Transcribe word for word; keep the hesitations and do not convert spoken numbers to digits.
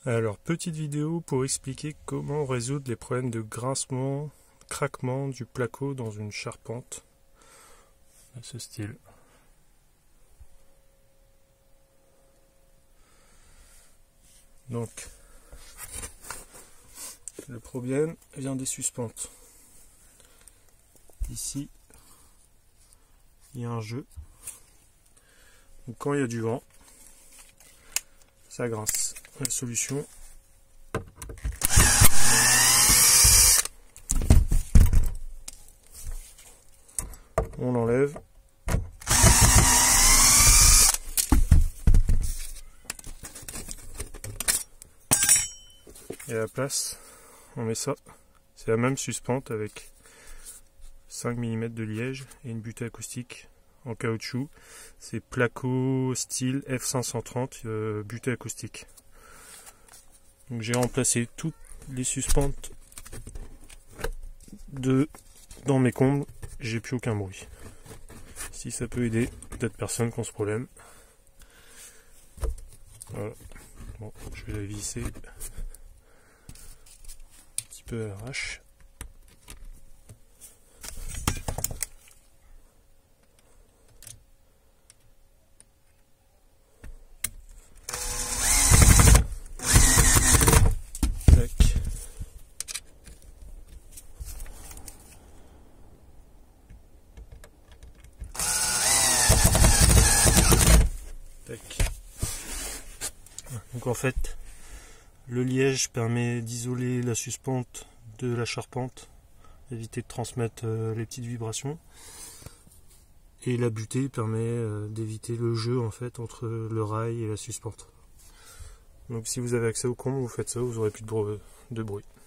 Alors, petite vidéo pour expliquer comment résoudre les problèmes de grincement, craquement du placo dans une charpente de ce style. Donc, le problème vient des suspentes. Ici, il y a un jeu. Donc, quand il y a du vent, ça grince. La solution, on l'enlève. Et à la place, on met ça. C'est la même suspente avec cinq millimètres de liège et une butée acoustique en caoutchouc. C'est Placo style F cinq cent trente euh, butée acoustique. Donc j'ai remplacé toutes les suspentes de dans mes combles, j'ai plus aucun bruit. Si ça peut aider d'autres personnes qui ont ce problème. Voilà. Bon, je vais la visser un petit peu à l'arrache. Donc en fait, le liège permet d'isoler la suspente de la charpente, éviter de transmettre euh, les petites vibrations. Et la butée permet euh, d'éviter le jeu en fait entre le rail et la suspente. Donc si vous avez accès au comble, vous faites ça, vous aurez plus de bruit.